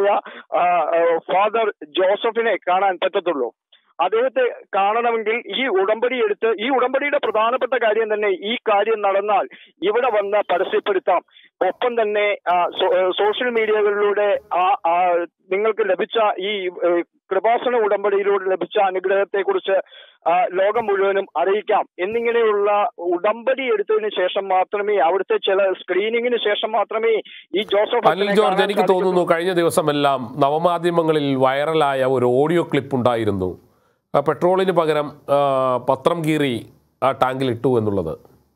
ഫാദർ ജോസഫിനെ കാണാൻ പറ്റത്തുള്ളൂ. അദ്ദേഹത്തെ കാണണമെങ്കിൽ ഈ ഉടമ്പടി എടുത്ത്, ഈ ഉടമ്പടിയുടെ പ്രധാനപ്പെട്ട കാര്യം തന്നെ ഈ കാര്യം നടന്നാൽ ഇവിടെ വന്ന് പരസ്യപ്പെടുത്താം. ഒപ്പം തന്നെ സോഷ്യൽ മീഡിയകളിലൂടെ ആ നിങ്ങൾക്ക് ലഭിച്ച ഈ കൃപാസന ഉടമ്പടിയിലൂടെ ലഭിച്ച അനുഗ്രഹത്തെ കുറിച്ച് ലോകം മുഴുവനും അറിയിക്കാം എന്നിങ്ങനെയുള്ള ഉടമ്പടി എടുത്തതിന് ശേഷം മാത്രമേ, അവിടുത്തെ ചില സ്ക്രീനിങ്ങിന് ശേഷം മാത്രമേ ഈ ജോസഫ് അനിൽ ജോർജ്, എനിക്ക് തോന്നുന്നു കഴിഞ്ഞ ദിവസമെല്ലാം നവമാധ്യമങ്ങളിൽ വൈറലായ ഒരു ഓഡിയോ ക്ലിപ്പ് ഉണ്ടായിരുന്നു. പെട്രോളിന് പകരം പത്രം കീറി ആ ടാങ്കിൽ ഇട്ടു എന്നുള്ളത്.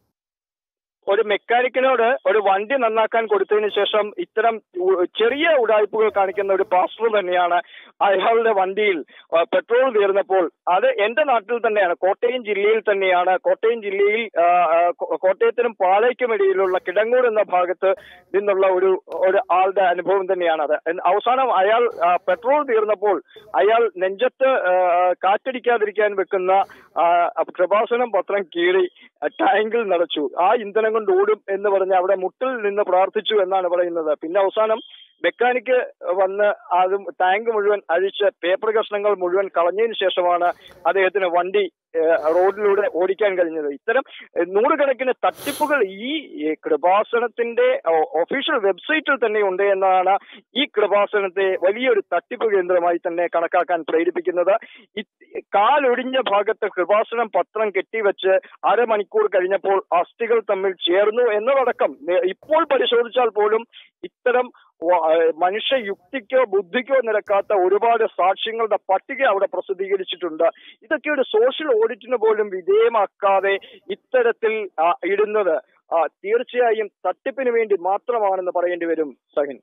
ഒരു മെക്കാനിക്കിനോട് ഒരു വണ്ടി നന്നാക്കാൻ കൊടുത്തതിന് ശേഷം ഇത്തരം ചെറിയ ഉടായ്പകൾ കാണിക്കുന്ന ഒരു പാസ്റ്റർ തന്നെയാണ് അയാളുടെ വണ്ടിയിൽ പെട്രോൾ തീർന്നപ്പോൾ, അത് എന്റെ നാട്ടിൽ തന്നെയാണ്, കോട്ടയം ജില്ലയിൽ തന്നെയാണ്, കോട്ടയം ജില്ലയിൽ കോട്ടയത്തിനും പാലയ്ക്കും ഇടയിലുള്ള കിടങ്ങൂർ എന്ന ഭാഗത്ത് നിന്നുള്ള ഒരു ഒരു ആളുടെ അനുഭവം തന്നെയാണ് അത്. അവസാനം അയാൾ പെട്രോൾ തീർന്നപ്പോൾ അയാൾ നെഞ്ചത്ത് കാറ്റടിക്കാതിരിക്കാൻ വെക്കുന്ന കൃപാസനം പത്രം കീറി ടാങ്കിൽ നിറച്ചു. ആ ഇന്ധനം കൊണ്ട് ഓടും എന്ന് പറഞ്ഞ് അവിടെ മുട്ടിൽ നിന്ന് പ്രാർത്ഥിച്ചു എന്നാണ് പറയുന്നത്. പിന്നെ അവസാനം മെക്കാനിക്ക് വന്ന് അതും ടാങ്ക് മുഴുവൻ അഴിച്ച് പേപ്പർ കഷ്ണങ്ങൾ മുഴുവൻ കളഞ്ഞതിന് ശേഷമാണ് അദ്ദേഹത്തിന് വണ്ടി റോഡിലൂടെ ഓടിക്കാൻ കഴിഞ്ഞത്. ഇത്തരം നൂറുകണക്കിന് തട്ടിപ്പുകൾ ഈ കൃപാസനത്തിന്റെ ഒഫീഷ്യൽ വെബ്സൈറ്റിൽ തന്നെ ഉണ്ട് എന്നതാണ് ഈ കൃപാസനത്തെ വലിയൊരു തട്ടിപ്പ് കേന്ദ്രമായി തന്നെ കണക്കാക്കാൻ പ്രേരിപ്പിക്കുന്നത്. കാലൊടിഞ്ഞ ഭാഗത്ത് കൃപാസനം പത്രം കെട്ടിവെച്ച് അരമണിക്കൂർ കഴിഞ്ഞപ്പോൾ അസ്ഥികൾ തമ്മിൽ ചേർന്നു എന്നതടക്കം ഇപ്പോൾ പരിശോധിച്ചാൽ പോലും ഇത്തരം മനുഷ്യ യുക്തിക്കോ ബുദ്ധിക്കോ നിരക്കാത്ത ഒരുപാട് സാക്ഷ്യങ്ങളുടെ പട്ടിക അവിടെ പ്രസിദ്ധീകരിച്ചിട്ടുണ്ട്. ഇതൊക്കെ ഒരു സോഷ്യൽ ഓഡിറ്റിന് പോലും വിധേയമാക്കാതെ ഇത്തരത്തിൽ ഇടുന്നത് തീർച്ചയായും തട്ടിപ്പിന് വേണ്ടി മാത്രമാണെന്ന് പറയേണ്ടി വരും. സഹിൻ,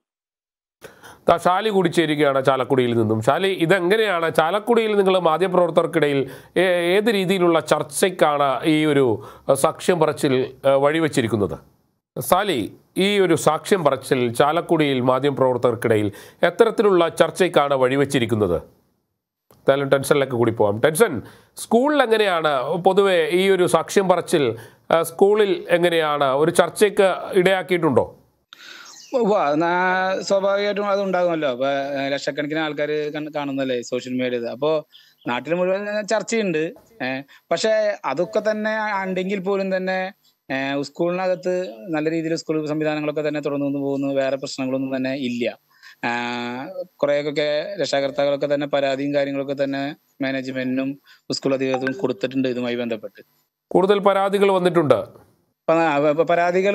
ഷാലി കൂടി ചേരുകയാണ് ചാലക്കുടിയിൽ നിന്നും. ഷാലി, ഇതെങ്ങനെയാണ് ചാലക്കുടിയിൽ നിങ്ങൾ മാധ്യമപ്രവർത്തകർക്കിടയിൽ ഏത് രീതിയിലുള്ള ചർച്ചയ്ക്കാണ് ഈ ഒരു സാക്ഷ്യം പറച്ചിൽ വഴിവെച്ചിരിക്കുന്നത്? സാലി, ഈ ഒരു സാക്ഷ്യം പറച്ചിൽ ചാലക്കുടിയിൽ മാധ്യമപ്രവർത്തകർക്കിടയിൽ എത്തരത്തിലുള്ള ചർച്ചയ്ക്കാണ് വഴിവെച്ചിരിക്കുന്നത്? എന്തായാലും ടെൻഷനിലേക്ക് കൂടി പോകാം. ടെൻഷൻ, സ്കൂളിൽ എങ്ങനെയാണ് പൊതുവെ ഈ ഒരു സാക്ഷ്യം പറച്ചിൽ സ്കൂളിൽ എങ്ങനെയാണ് ഒരു ചർച്ചയ്ക്ക് ഇടയാക്കിയിട്ടുണ്ടോ? സ്വാഭാവികമായിട്ടും അത് ഉണ്ടാകുമല്ലോ. അപ്പൊ ലക്ഷക്കണക്കിന് ആൾക്കാർ കാണുന്നല്ലേ സോഷ്യൽ മീഡിയ. അപ്പോ നാട്ടിൽ മുഴുവൻ ചർച്ചയുണ്ട്. പക്ഷെ അതൊക്കെ തന്നെ ഉണ്ടെങ്കിൽ പോലും തന്നെ സ്കൂളിനകത്ത് നല്ല രീതിയിൽ സ്കൂൾ സംവിധാനങ്ങളൊക്കെ തന്നെ തുടർന്നു പോകുന്നു. വേറെ പ്രശ്നങ്ങളൊന്നും തന്നെ ഇല്ല. കുറേയൊക്കെ രക്ഷാകർത്താക്കളൊക്കെ തന്നെ പരാതിയും കാര്യങ്ങളൊക്കെ തന്നെ മാനേജ്മെന്റിനും സ്കൂൾ അധികൃതർക്കും കൊടുത്തിട്ടുണ്ട് ഇതുമായി ബന്ധപ്പെട്ട്. കൂടുതൽ പരാതികൾ വന്നിട്ടുണ്ട്. പരാതികൾ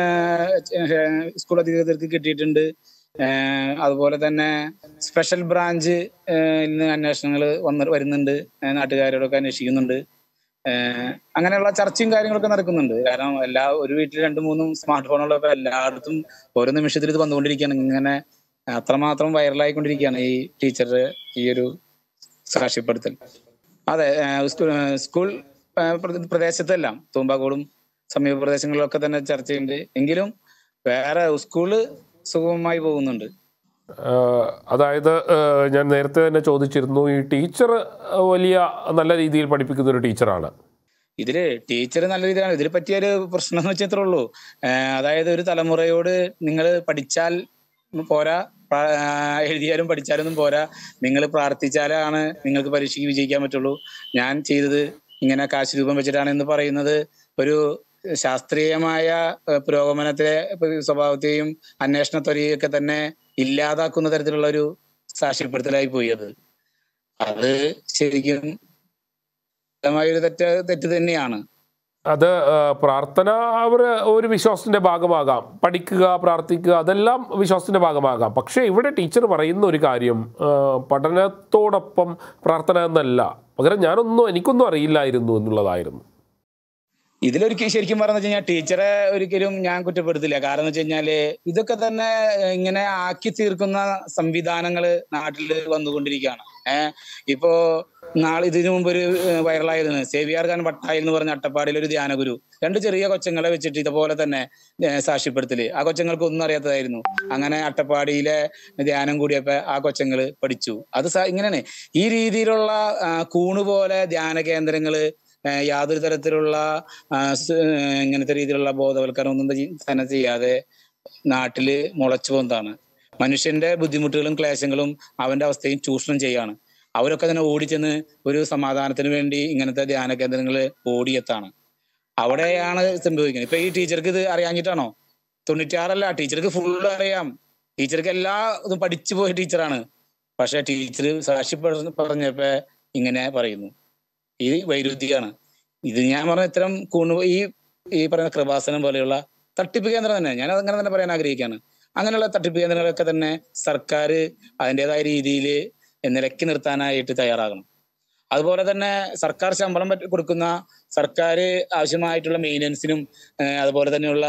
സ്കൂൾ അധികൃതർക്ക് കിട്ടിയിട്ടുണ്ട്. അതുപോലെ തന്നെ സ്പെഷ്യൽ ബ്രാഞ്ച് അന്വേഷണങ്ങൾ വന്ന് വരുന്നുണ്ട്, നാട്ടുകാരോടൊക്കെ അന്വേഷിക്കുന്നുണ്ട്. അങ്ങനെയുള്ള ചർച്ചയും കാര്യങ്ങളൊക്കെ നടക്കുന്നുണ്ട്. കാരണം എല്ലാ ഒരു വീട്ടിൽ രണ്ടും മൂന്നും സ്മാർട്ട് ഫോണുകളൊക്കെ എല്ലായിടത്തും ഓരോ നിമിഷത്തിൽ ഇത് വന്നുകൊണ്ടിരിക്കുകയാണ്. ഇങ്ങനെ അത്രമാത്രം വൈറലായിക്കൊണ്ടിരിക്കുകയാണ് ഈ ടീച്ചറുടെ ഈ ഒരു സാക്ഷ്യപ്പെടുത്തൽ. അതെ, സ്കൂൾ പ്രദേശത്തെല്ലാം തൂമ്പാക്കോടും സമീപ പ്രദേശങ്ങളിലൊക്കെ തന്നെ ചർച്ചയുണ്ട്. എങ്കിലും വേറെ സ്കൂള് സുഗമമായി പോകുന്നുണ്ട്. അതായത് ഞാൻ നേരത്തെ തന്നെ ചോദിച്ചിരുന്നു, ഈ ടീച്ചർ വലിയ നല്ല രീതിയിൽ പഠിപ്പിക്കുന്ന ഒരു ടീച്ചറാണ്. ഇതില് ടീച്ചർ നല്ല രീതിയിലാണ്. ഇതിൽ പറ്റിയൊരു പ്രശ്നം എന്ന് വെച്ചാൽ ഇത്രേ ഉള്ളൂ. അതായത് ഒരു തലമുറയോട് നിങ്ങൾ പഠിച്ചാൽ പോരാ, എഴുതിയാലും പഠിച്ചാലൊന്നും പോരാ, നിങ്ങൾ പ്രാർത്ഥിച്ചാലാണ് നിങ്ങൾക്ക് പരീക്ഷയ്ക്ക് വിജയിക്കാൻ പറ്റുള്ളൂ. ഞാൻ ചെയ്തത് ഇങ്ങനെ കാശ് രൂപം വെച്ചിട്ടാണ് എന്ന് പറയുന്നത് ഒരു ശാസ്ത്രീയമായ പുരോഗമനത്തെ സ്വഭാവത്തെയും അന്വേഷണത്വരെയും ഒക്കെ തന്നെ ഇല്ലാതാക്കുന്ന തരത്തിലുള്ള ഒരു സാക്ഷ്യപ്പെടുത്തലായി പോയി. അത് അത് ശരിക്കും ഒരു തെറ്റ് തെറ്റ് തന്നെയാണ്. അത് പ്രാർത്ഥന അവർ ഒരു വിശ്വാസത്തിന്റെ ഭാഗമാകാം, പഠിക്കുക, പ്രാർത്ഥിക്കുക, അതെല്ലാം വിശ്വാസത്തിന്റെ ഭാഗമാകാം. പക്ഷേ ഇവിടെ ടീച്ചർ പറയുന്ന ഒരു കാര്യം പഠനത്തോടൊപ്പം പ്രാർത്ഥന എന്നല്ല, പകരം ഞാനൊന്നും എനിക്കൊന്നും അറിയില്ലായിരുന്നു എന്നുള്ളതായിരുന്നു. ഇതിലൊരിക്കലും ശരിക്കും പറഞ്ഞു വെച്ച് കഴിഞ്ഞാൽ ടീച്ചറെ ഒരിക്കലും ഞാൻ കുറ്റപ്പെടുത്തില്ല. കാരണം എന്ന് വെച്ച് കഴിഞ്ഞാല് ഇതൊക്കെ തന്നെ ഇങ്ങനെ ആക്കി തീർക്കുന്ന സംവിധാനങ്ങള് നാട്ടിൽ വന്നുകൊണ്ടിരിക്കുകയാണ്. ഏഹ് ഇപ്പോ നാളെ ഇതിനു മുമ്പ് ഒരു വൈറലായിരുന്നു സേവിയാർ ഖാൻ പട്ടായി എന്ന് പറഞ്ഞ അട്ടപ്പാടിയിൽ ഒരു ധ്യാനഗുരു രണ്ട് ചെറിയ കൊച്ചങ്ങളെ വെച്ചിട്ട് ഇതുപോലെ തന്നെ സാക്ഷ്യപ്പെടുത്തല്. ആ കൊച്ചങ്ങൾക്ക് ഒന്നും അറിയാത്തതായിരുന്നു. അങ്ങനെ അട്ടപ്പാടിയിലെ ധ്യാനം കൂടിയപ്പോ ആ കൊച്ചങ്ങള് പഠിച്ചു. അത് ഇങ്ങനെയാണ് ഈ രീതിയിലുള്ള കൂണുപോലെ ധ്യാന കേന്ദ്രങ്ങള് യാതൊരു തരത്തിലുള്ള ഇങ്ങനത്തെ രീതിയിലുള്ള ബോധവൽക്കരണം ഒന്നും തന്നെ ചെയ്യാതെ നാട്ടില് മുളച്ചു പോകുന്നതാണ്. മനുഷ്യന്റെ ബുദ്ധിമുട്ടുകളും ക്ലേശങ്ങളും അവന്റെ അവസ്ഥയും ചൂഷണം ചെയ്യാണ്. അവരൊക്കെ തന്നെ ഓടിച്ചെന്ന് ഒരു സമാധാനത്തിന് വേണ്ടി ഇങ്ങനത്തെ ധ്യാന കേന്ദ്രങ്ങള് ഓടിയെത്താണ്. അവിടെയാണ് സംഭവിക്കുന്നത്. ഇപ്പൊ ഈ ടീച്ചർക്ക് ഇത് അറിയാഞ്ഞിട്ടാണോ? തൊണ്ണൂറ്റിയാറല്ല, ടീച്ചർക്ക് ഫുള്ള് അറിയാം. ടീച്ചർക്ക് എല്ലാ ഇതും പഠിച്ചു പോയ ടീച്ചറാണ്. പക്ഷെ ടീച്ചർ സാക്ഷി പറഞ്ഞപ്പോ ഇങ്ങനെ പറയുന്നു. ഈ വൈരുദ്ധ്യമാണ് ഇത്. ഞാൻ പറഞ്ഞ ഇത്തരം കൂണു ഈ ഈ പറയുന്ന കൃപാസനം പോലെയുള്ള തട്ടിപ്പ് കേന്ദ്രം തന്നെ ഞാൻ അതങ്ങനെ തന്നെ പറയാൻ ആഗ്രഹിക്കുകയാണ്. അങ്ങനെയുള്ള തട്ടിപ്പ് കേന്ദ്രങ്ങളൊക്കെ തന്നെ സർക്കാർ അതിൻ്റെതായ രീതിയിൽ നിലക്കി നിർത്താനായിട്ട് തയ്യാറാകണം. അതുപോലെ തന്നെ സർക്കാർ ശമ്പളം കൊടുക്കുന്ന, സർക്കാർ ആവശ്യമായിട്ടുള്ള മെയിൻ്റനൻസിനും അതുപോലെ തന്നെയുള്ള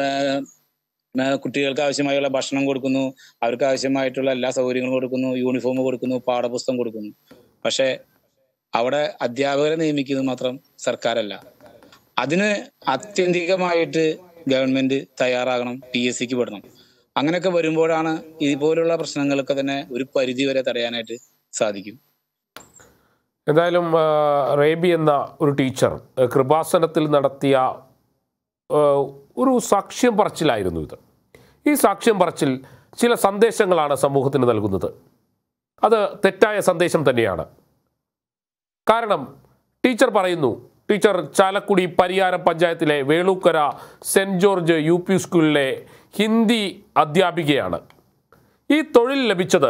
കുട്ടികൾക്ക് ആവശ്യമായുള്ള ഭക്ഷണം കൊടുക്കുന്നു, അവർക്ക് ആവശ്യമായിട്ടുള്ള എല്ലാ സൗകര്യങ്ങളും കൊടുക്കുന്നു, യൂണിഫോം കൊടുക്കുന്നു, പാഠപുസ്തകം കൊടുക്കുന്നു. പക്ഷെ അവിടെ അധ്യാപകരെ നിയമിക്കുന്നത് മാത്രം സർക്കാരല്ല. അതിന് ആത്യന്തികമായിട്ട് ഗവൺമെന്റ് തയ്യാറാകണം, പി എസ് സിക്ക് വിടണം. അങ്ങനെയൊക്കെ വരുമ്പോഴാണ് ഇതുപോലുള്ള പ്രശ്നങ്ങളൊക്കെ തന്നെ ഒരു പരിധി വരെ തടയാനായിട്ട് സാധിക്കും. എന്തായാലും റേബി എന്ന ഒരു ടീച്ചർ കൃപാസനത്തിൽ നടത്തിയ ഒരു സാക്ഷ്യം പറച്ചിലായിരുന്നു ഇത്. ഈ സാക്ഷ്യം പറച്ചിൽ ചില സന്ദേശങ്ങളാണ് സമൂഹത്തിന് നൽകുന്നത്. അത് തെറ്റായ സന്ദേശം തന്നെയാണ്. കാരണം ടീച്ചർ പറയുന്നു, ടീച്ചർ ചാലക്കുടി പരിയാരം പഞ്ചായത്തിലെ Velookkara saint George U P സ്കൂളിലെ ഹിന്ദി അധ്യാപികയാണ്. ഈ തൊഴിൽ ലഭിച്ചത്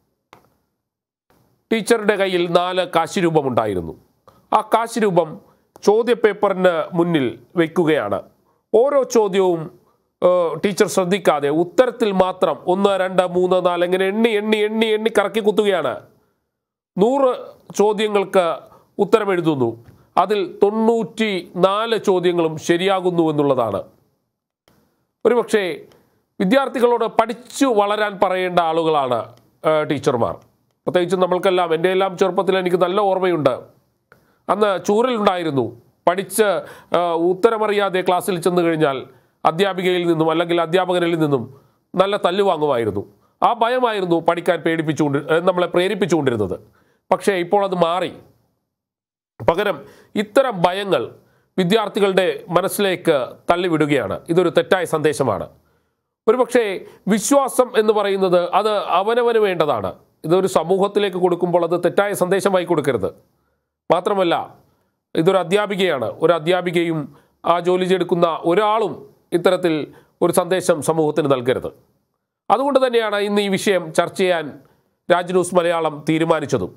ടീച്ചറുടെ കയ്യിൽ നാല് കാശ് രൂപമുണ്ടായിരുന്നു. ആ കാശ് രൂപം ചോദ്യപേപ്പറിന് മുന്നിൽ വയ്ക്കുകയാണ്. ഓരോ ചോദ്യവും ടീച്ചർ ശ്രദ്ധിക്കാതെ ഉത്തരത്തിൽ മാത്രം ഒന്ന് രണ്ട് മൂന്ന് നാല് ഇങ്ങനെ എണ്ണി എണ്ണി എണ്ണി എണ്ണി കറക്കി കുത്തുകയാണ്. നൂറ് ചോദ്യങ്ങൾക്ക് ഉത്തരം എഴുതുന്നു. അതിൽ തൊണ്ണൂറ്റി നാല് ചോദ്യങ്ങളും ശരിയാകുന്നു എന്നുള്ളതാണ്. ഒരുപക്ഷെ വിദ്യാർത്ഥികളോട് പഠിച്ചു വളരാൻ പറയേണ്ട ആളുകളാണ് ടീച്ചർമാർ. പ്രത്യേകിച്ചും നമ്മൾക്കെല്ലാം, എൻ്റെ എല്ലാം ചെറുപ്പത്തിൽ എനിക്ക് നല്ല ഓർമ്മയുണ്ട്. അന്ന് ചൂരലുണ്ടായിരുന്നു. പഠിച്ച് ഉത്തരമറിയാതെ ക്ലാസ്സിൽ ചെന്ന് കഴിഞ്ഞാൽ അധ്യാപികയിൽ നിന്നും അല്ലെങ്കിൽ അധ്യാപകരിൽ നിന്നും നല്ല തല്ല് വാങ്ങുമായിരുന്നു. ആ ഭയമായിരുന്നു പഠിക്കാൻ പേടിപ്പിച്ചുകൊണ്ട് നമ്മളെ പ്രേരിപ്പിച്ചുകൊണ്ടിരുന്നത്. പക്ഷേ ഇപ്പോൾ അത് മാറി. പകരം ഇത്തരം ഭയങ്ങൾ വിദ്യാർത്ഥികളുടെ മനസ്സിലേക്ക് തള്ളിവിടുകയാണ്. ഇതൊരു തെറ്റായ സന്ദേശമാണ്. ഒരുപക്ഷെ വിശ്വാസം എന്ന് പറയുന്നത് അത് അവനവന് വേണ്ടതാണ്. ഇതൊരു സമൂഹത്തിലേക്ക് കൊടുക്കുമ്പോൾ അത് തെറ്റായ സന്ദേശമായി കൊടുക്കരുത്. മാത്രമല്ല, ഇതൊരു അധ്യാപികയാണ്. ഒരു അധ്യാപികയും ആ ജോലി ചെയ്തെടുക്കുന്ന ഒരാളും ഇത്തരത്തിൽ ഒരു സന്ദേശം സമൂഹത്തിന് നൽകരുത്. അതുകൊണ്ട് തന്നെയാണ് ഇന്ന് ഈ വിഷയം ചർച്ച ചെയ്യാൻ രാജ് ന്യൂസ് മലയാളം തീരുമാനിച്ചതും.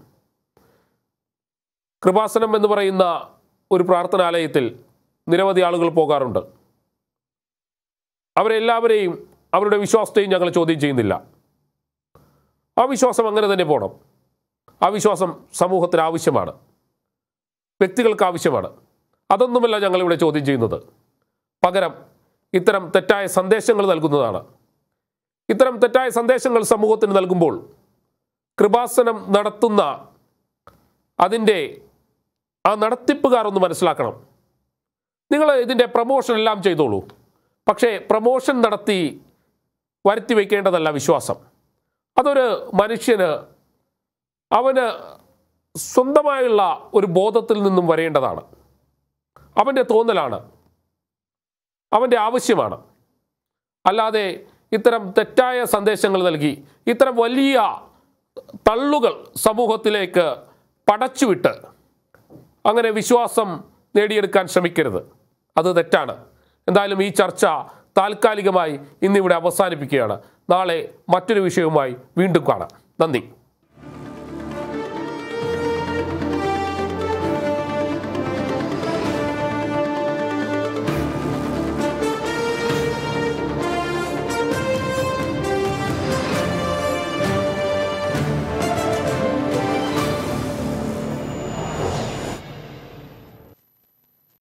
കൃപാസനം എന്ന് പറയുന്ന ഒരു പ്രാർത്ഥനാലയത്തിൽ നിരവധി ആളുകൾ പോകാറുണ്ട്. അവരെല്ലാവരെയും അവരുടെ വിശ്വാസത്തെയും ഞങ്ങൾ ചോദ്യം ചെയ്യുന്നില്ല. ആ വിശ്വാസം അങ്ങനെ തന്നെ പോകണം. ആ വിശ്വാസം സമൂഹത്തിന് ആവശ്യമാണ്, വ്യക്തികൾക്ക് ആവശ്യമാണ്. അതൊന്നുമല്ല ഞങ്ങളിവിടെ ചോദ്യം ചെയ്യുന്നത്. പകരം ഇത്തരം തെറ്റായ സന്ദേശങ്ങൾ നൽകുന്നതാണ്. ഇത്തരം തെറ്റായ സന്ദേശങ്ങൾ സമൂഹത്തിന് നൽകുമ്പോൾ കൃപാസനം നടത്തുന്ന അതിൻ്റെ ആ നടത്തിപ്പുകാർ ഒന്ന് മനസ്സിലാക്കണം. നിങ്ങൾ ഇതിൻ്റെ പ്രമോഷൻ എല്ലാം ചെയ്തോളൂ, പക്ഷേ പ്രമോഷൻ നടത്തി വരുത്തി വയ്ക്കേണ്ടതല്ല വിശ്വാസം. അതൊരു മനുഷ്യന് അവന് സ്വന്തമായുള്ള ഒരു ബോധത്തിൽ നിന്നും വരേണ്ടതാണ്. അവൻ്റെ തോന്നലാണ്, അവൻ്റെ ആവശ്യമാണ്. അല്ലാതെ ഇത്തരം തെറ്റായ സന്ദേശങ്ങൾ നൽകി ഇത്തരം വലിയ തള്ളുകൾ സമൂഹത്തിലേക്ക് പടച്ചുവിട്ട് അങ്ങനെ വിശ്വാസം നേടിയെടുക്കാൻ ശ്രമിക്കരുത്. അത് തെറ്റാണ്. എന്തായാലും ഈ ചർച്ച താൽക്കാലികമായി ഇന്നിവിടെ അവസാനിപ്പിക്കുകയാണ്. നാളെ മറ്റൊരു വിഷയവുമായി വീണ്ടും കാണാം. നന്ദി.